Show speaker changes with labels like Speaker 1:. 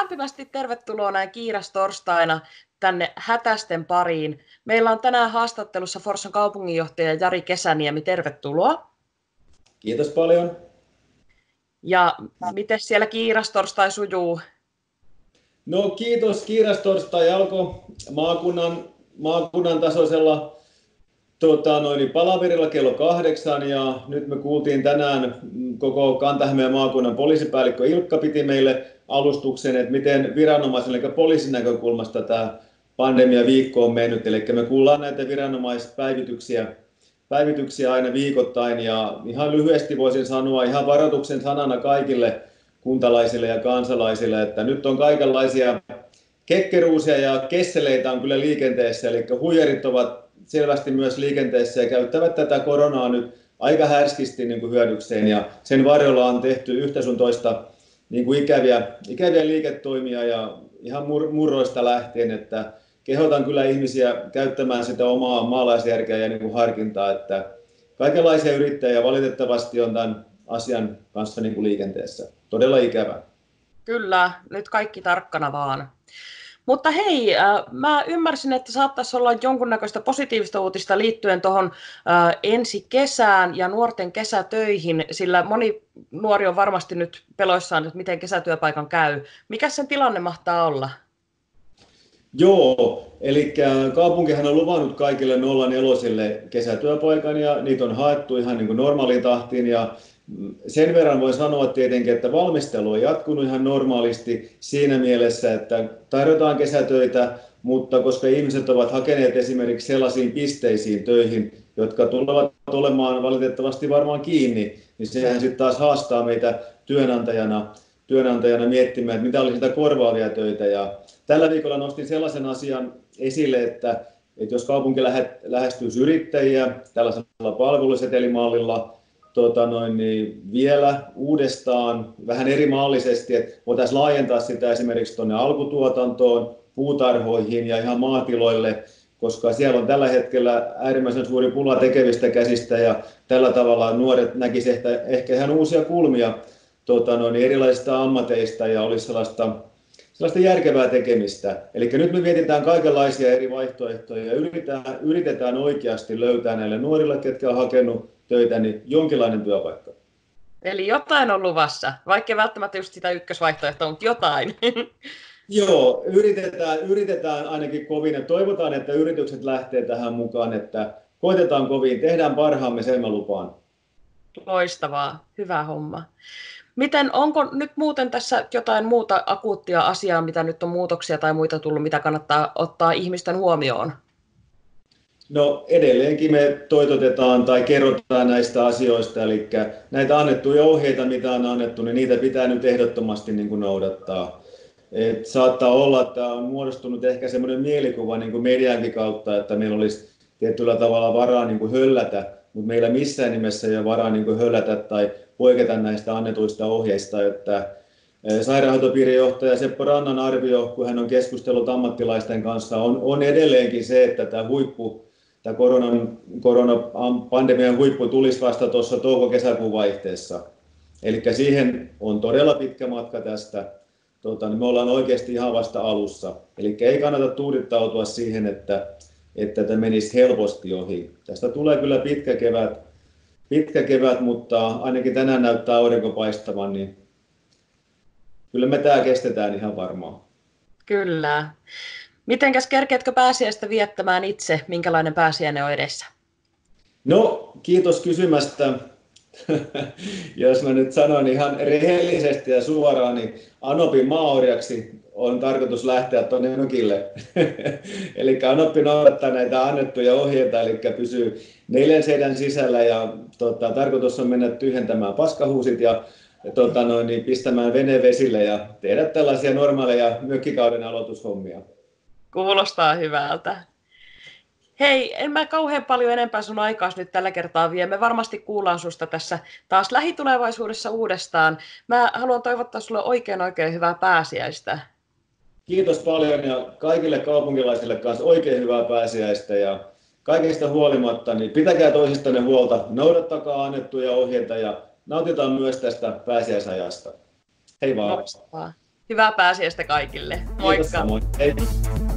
Speaker 1: Lämpimästi tervetuloa näin kiirastorstaina tänne hätästen pariin. Meillä on tänään haastattelussa Forssan kaupunginjohtaja Jari Kesäniemi. Tervetuloa.
Speaker 2: Kiitos paljon.
Speaker 1: Ja miten siellä kiirastorstai sujuu?
Speaker 2: No kiitos. Kiirastorstai alkoi maakunnan tasoisella palaverilla kello 8 ja nyt me kuultiin tänään koko Kanta-Hämeen maakunnan poliisipäällikkö Ilkka piti meille alustuksen, että miten viranomaisen eli poliisin näkökulmasta tämä pandemiaviikko on mennyt. Eli me kuullaan näitä viranomaispäivityksiä aina viikoittain ja ihan lyhyesti voisin sanoa ihan varoituksen sanana kaikille kuntalaisille ja kansalaisille, että nyt on kaikenlaisia kekkeruusia ja kesseleitä on kyllä liikenteessä, eli huijarit ovat selvästi myös liikenteessä ja käyttävät tätä koronaa nyt aika härskisti niin kuin hyödykseen ja sen varjolla on tehty yhtä sun toista niin kuin ikäviä liiketoimia ja ihan murroista lähtien, että kehotan kyllä ihmisiä käyttämään sitä omaa maalaisjärkeä ja niin kuin harkintaa, että kaikenlaisia yrittäjiä valitettavasti on tämän asian kanssa niin kuin liikenteessä. Todella ikävä.
Speaker 1: Kyllä, nyt kaikki tarkkana vaan. Mutta hei, mä ymmärsin, että saattaisi olla jonkunnäköistä positiivista uutista liittyen tuohon ensi kesään ja nuorten kesätöihin, sillä moni nuori on varmasti nyt peloissaan, että miten kesätyöpaikan käy. Mikä sen tilanne mahtaa olla?
Speaker 2: Joo, eli kaupunkihan on luvannut kaikille 04 kesätyöpaikan ja niitä on haettu ihan niin kuin normaaliin tahtiin ja sen verran voin sanoa tietenkin, että valmistelu on jatkunut ihan normaalisti siinä mielessä, että tarjotaan kesätöitä, mutta koska ihmiset ovat hakeneet esimerkiksi sellaisiin pisteisiin töihin, jotka tulevat olemaan valitettavasti varmaan kiinni, niin sehän sitten taas haastaa meitä työnantajana miettimään, että mitä olisi sitä korvaavia töitä. Ja tällä viikolla nostin sellaisen asian esille, että jos kaupunki lähestyisi yrittäjiä tällaisella palvelusetelimallilla, vielä uudestaan vähän eri mallisesti, että voitaisiin laajentaa sitä esimerkiksi tuonne alkutuotantoon, puutarhoihin ja ihan maatiloille, koska siellä on tällä hetkellä äärimmäisen suuri pula tekevistä käsistä ja tällä tavalla nuoret näkisivät ehkä ihan uusia kulmia erilaisista ammateista ja olisi sellaista järkevää tekemistä. Eli nyt me mietitään kaikenlaisia eri vaihtoehtoja ja yritetään oikeasti löytää näille nuorille, ketkä on hakenut töitä, niin jonkinlainen työpaikka.
Speaker 1: Eli jotain on luvassa, vaikka välttämättä just sitä ykkösvaihtoehtoa, mutta jotain.
Speaker 2: Joo, yritetään ainakin kovin ja toivotaan, että yritykset lähtee tähän mukaan, että koitetaan kovin, tehdään parhaamme, sen mä lupaan.
Speaker 1: Loistavaa, hyvä homma. Onko nyt muuten tässä jotain muuta akuuttia asiaa, mitä nyt on muutoksia tai muita tullut, mitä kannattaa ottaa ihmisten huomioon?
Speaker 2: No edelleenkin me toitotetaan tai kerrotaan näistä asioista, eli näitä annettuja ohjeita, mitä on annettu, niin niitä pitää nyt ehdottomasti niin kuin noudattaa. Saattaa olla, että on muodostunut ehkä semmoinen mielikuva niin kuin mediankin kautta, että meillä olisi tietyllä tavalla varaa niin kuin höllätä, mutta meillä missään nimessä ei ole varaa niin kuin höllätä tai poiketa näistä annetuista ohjeista, että sairaanhoitopiirijohtaja Seppo Rannan arvio, kun hän on keskustellut ammattilaisten kanssa, on edelleenkin se, että tämä koronapandemian huippu tulisi vasta tuossa touko-kesäkuun vaihteessa. Eli siihen on todella pitkä matka tästä. Me ollaan oikeasti ihan vasta alussa. Eli ei kannata tuudittautua siihen, että tämä menisi helposti ohi. Tästä tulee kyllä pitkä kevät, mutta ainakin tänään näyttää aurinko paistavan, niin kyllä me tämä kestetään ihan varmaan.
Speaker 1: Kyllä. Mitenkäs kerkeätkö pääsiäistä viettämään itse? Minkälainen pääsiäinen on edessä?
Speaker 2: No, kiitos kysymästä. Jos mä nyt sanon ihan rehellisesti ja suoraan, niin Anopin maaorjaksi on tarkoitus lähteä tuonne mökille. Eli Anoppi noudattaa näitä annettuja ohjeita, eli pysyy 4 seinän sisällä ja tarkoitus on mennä tyhjentämään paskahuusit ja pistämään vene vesille ja tehdä tällaisia normaaleja mökkikauden aloitushommia.
Speaker 1: Kuulostaa hyvältä. Hei, en mä kauhean paljon enempää sun aikaa nyt tällä kertaa vie. Me varmasti kuullaan susta tässä taas lähitulevaisuudessa uudestaan. Mä haluan toivottaa sulle oikein hyvää pääsiäistä.
Speaker 2: Kiitos paljon ja kaikille kaupunkilaisille kanssa oikein hyvää pääsiäistä ja kaikista huolimatta, niin pitäkää toisistanne huolta, noudattakaa annettuja ohjeita ja nautitaan myös tästä pääsiäisajasta. Hei vaan!
Speaker 1: Hyvää pääsiäistä kaikille. Moikka!
Speaker 2: Kiitos samoin. Hei.